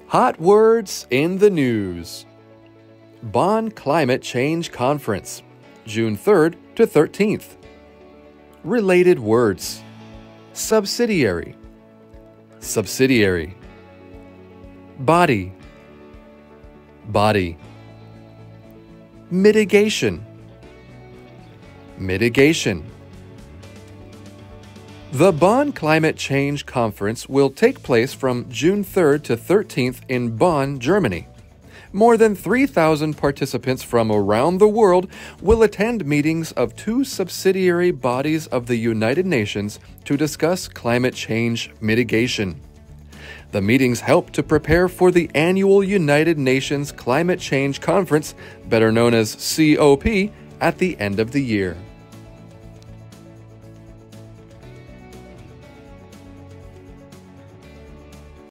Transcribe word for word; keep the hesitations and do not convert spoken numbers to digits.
Hot words in the news. Bonn Climate Change Conference, June third to thirteenth. Related words. Subsidiary. Subsidiary. Body. Body. Mitigation. Mitigation. The Bonn Climate Change Conference will take place from June third to thirteenth in Bonn, Germany. More than three thousand participants from around the world will attend meetings of two subsidiary bodies of the United Nations to discuss climate change mitigation. The meetings help to prepare for the annual United Nations Climate Change Conference, better known as COP, at the end of the year.